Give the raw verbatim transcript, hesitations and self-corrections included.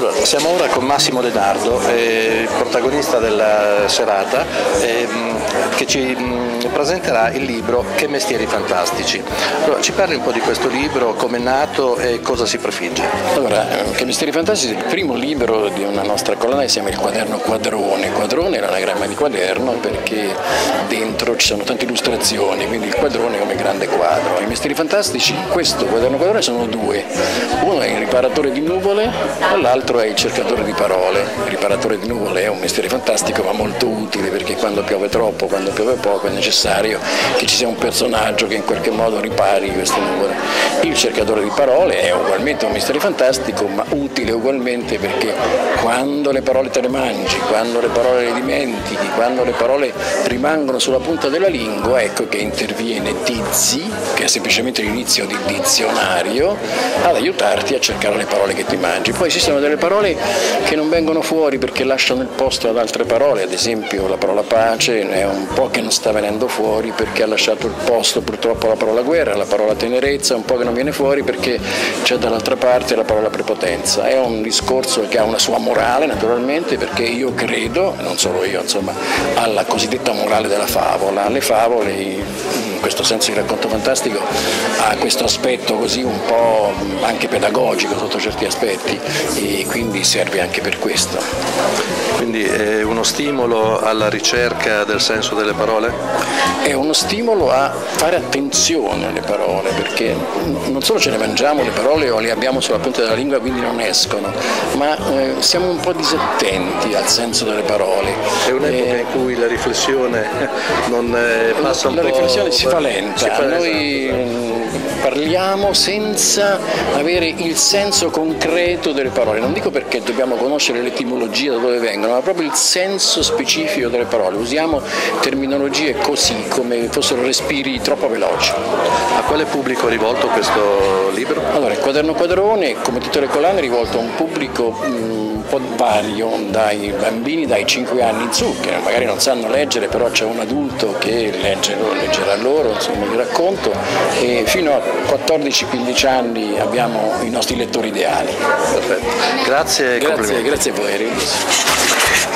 Allora, siamo ora con Massimo De Nardo, eh, protagonista della serata, eh, che ci mh, presenterà il libro Che mestieri fantastici. Allora, ci parli un po' di questo libro, come è nato e cosa si prefigge? Allora, Che mestieri fantastici è il primo libro di una nostra collana che si chiama il quaderno Quadrone. Quadrone è l'anagramma di quaderno perché dentro ci sono tante illustrazioni, quindi il quadrone come grande quadro. I mestieri fantastici, questo quaderno Quadrone sono due, uno è il riparatore di nuvole, l'altro è il cercatore di parole. Il riparatore di nuvole è un mestiere fantastico ma molto utile, perché quando piove troppo, quando piove poco è necessario che ci sia un personaggio che in qualche modo ripari queste nuvole. Il cercatore di parole è ugualmente un mestiere fantastico ma utile ugualmente, perché quando le parole te le mangi, quando le parole le dimentichi, quando le parole rimangono sulla punta della lingua, ecco che interviene Tizi, che è semplicemente l'inizio di dizionario, ad aiutarti a cercare le parole che ti mangi. Poi ci sono delle parole che non vengono fuori perché lasciano il posto ad altre parole, ad esempio la parola pace è un po' che non sta venendo fuori perché ha lasciato il posto purtroppo alla parola guerra, la parola tenerezza un po' che non viene fuori perché c'è dall'altra parte la parola prepotenza. È un discorso che ha una sua morale naturalmente, perché io credo, non solo io, insomma, alla cosiddetta morale della favola. Le favole, in questo senso il racconto fantastico, ha questo aspetto così un po' anche pedagogico sotto certi aspetti e quindi serve anche per questo. Quindi è uno stimolo alla ricerca del senso delle parole? È uno stimolo a fare attenzione alle parole, perché non solo ce le mangiamo le parole o le abbiamo sulla punta della lingua quindi non escono, ma eh, siamo un po' disattenti al senso delle parole. È un'epoca eh, in cui la riflessione non eh, passa un la po'... La riflessione si fa lenta, si fa, noi esatto. Parliamo senza avere il senso concreto delle parole, non dico perché dobbiamo conoscere l'etimologia da dove vengono, ma proprio il senso specifico delle parole, usiamo terminologie così come fossero respiri troppo veloci. A quale pubblico è rivolto questo libro? Allora, il quaderno Quadrone, come tutte le collane, è rivolto a un pubblico mh, un po' vario, dai bambini dai cinque anni in su, che magari non sanno leggere, però c'è un adulto che legge, leggerà loro, insomma, vi racconto, e fino a quattordici quindici anni abbiamo i nostri lettori ideali. Perfetto. Grazie e grazie, complimenti. grazie a voi.